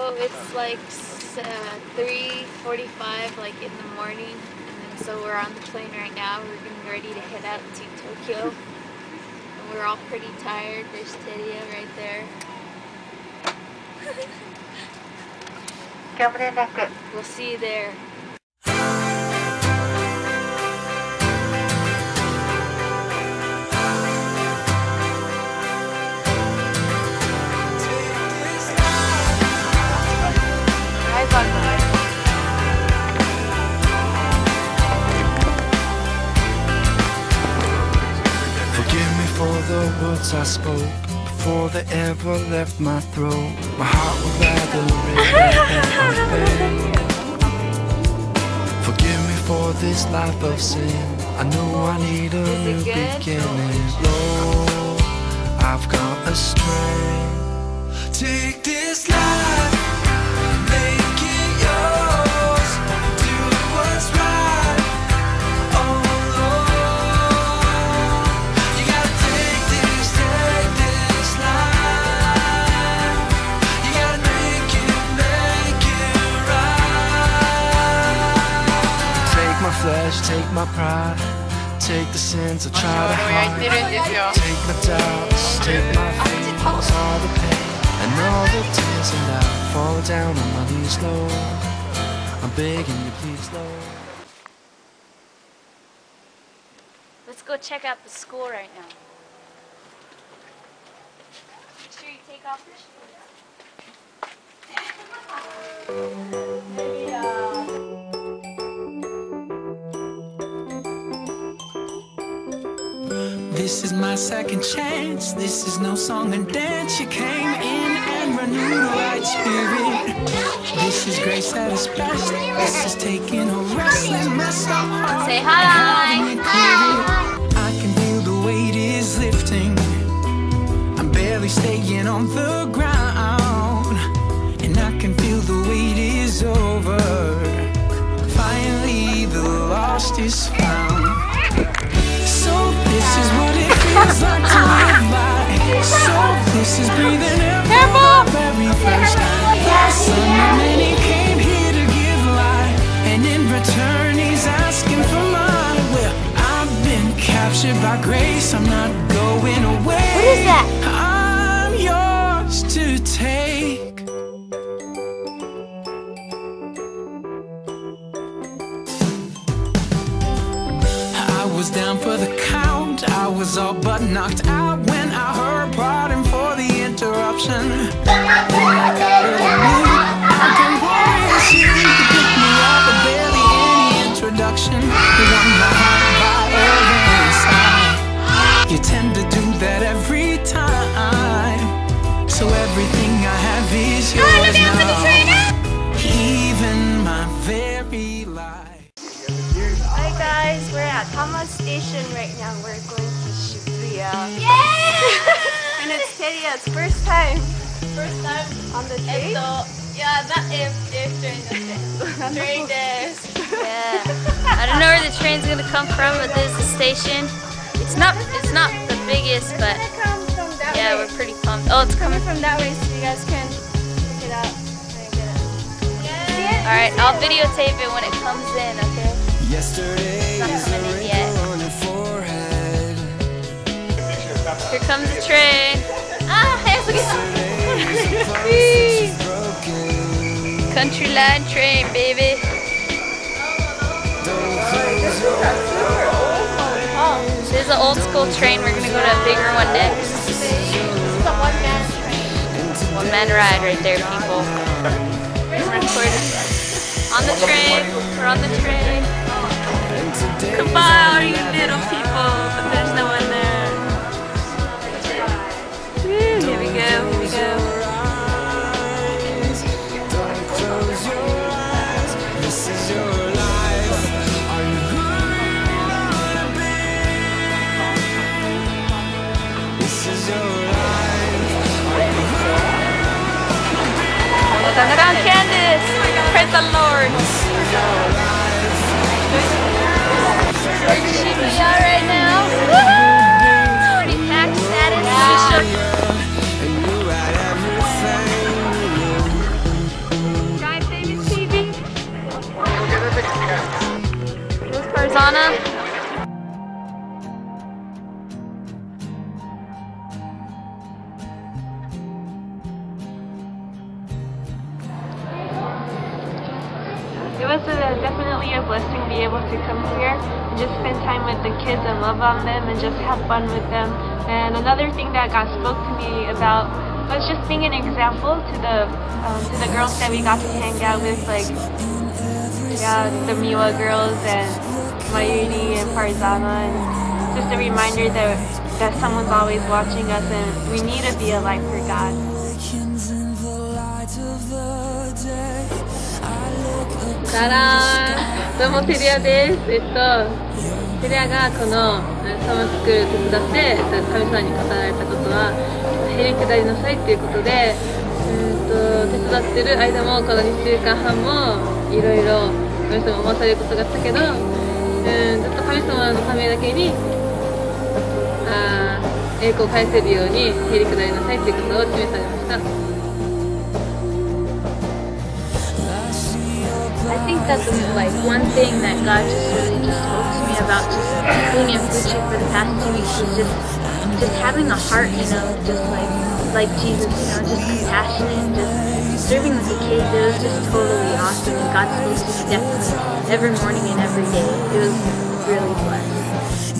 It's like 3:45, like in the morning, and then so we're on the plane right now. We're getting ready to head out to Tokyo, and we're all pretty tired. There's Tedia right there. We'll see you there. Forgive me for the words I spoke before they ever left my throat. My heart would rather obey. Forgive me for this life of sin. I know I need a new beginning. Lord, I've gone astray. Take this life, make it yours. Do what's right. Oh Lord, you gotta take this life. You gotta make it right. Take my flesh, take my pride, take the sins I try to hide. Take my doubts, take my fears, all the pain and all the tears, and I fall down on my knees, Lord. I'm begging you, please, Lord. Let's go check out the school right now. Make sure you take off your shoes. This is my second chance. This is no song and dance. You came in and renewed the right spirit. This is grace at its best. This is taking a rest. Let my soul Say hi. I can feel the weight is lifting. I'm barely staying on the ground, and I can feel the weight is over. Finally the lost is found. So this is what it feels like to live by. So this is breathing in the very first. The son of many came here to give life, and in return he's asking for mine. Well, I've been captured by grace. I'm not going away. What is that? I'm yours to take. I was down for the count. I was all but knocked out when I heard pardon for the interruption. Then I got really new. I can promise you to pick me up, but barely any introduction. You want my heart by every side. You tend to do that every time. So everything I have is yours now. Even my very life. Hi guys, we're at Tama Station right now. We're going to Shibuya. Yay! And it's Tedia's first time. First time on the train? Yeah, not if during the train days. Yeah. I don't know where the train's gonna come from, but this is the station. It's not the biggest, but yeah, we're pretty pumped. Oh, it's coming From that way, so you guys can check it out. Alright, I'll videotape it when it comes in, okay? Yesterday Not is coming in a yet. wrinkle on your forehead. Here comes the train. Ah, look at Broken. Country line train, baby. This is an old school train. We're gonna go to a bigger one next. This is a one-man train. One man ride right there, people. On the train. We're on the train. Goodbye, all you little people. But there's no one there. Woo, here we go. Here we go. This is your life. Are you who you wanna be? This is your life. Are you who you Well, turn around, Candace. Praise the Lord. We're in Shibuya right now. Woohoo! Pretty packed status. and you had everything. was definitely a blessing to be able to come here and just spend time with the kids and love on them and just have fun with them. And another thing that God spoke to me about was just being an example to the girls that we got to hang out with, like the Miwa girls and Mayuri and Farzana, and just a reminder that someone's always watching us and we need to be a light for God. たらー、どうもテリアです。テリアがこのサマースクール手伝って神様に語られたことはへりくだりなさいっていうことで、手伝ってる間もこの2週間半もいろいろ神様思わされることがあったけど、ずっと神様のためだけに栄光を返せるようにへりくだりなさいっていうことを示されました。 I think that's like one thing that God just really just spoke to me about just being in Fuchu for the past 2 weeks is just having a heart, you know, just like Jesus, you know, just compassionate, just serving with the kids. It was just totally awesome, and God spoke to me definitely every morning and every day. It was really blessed.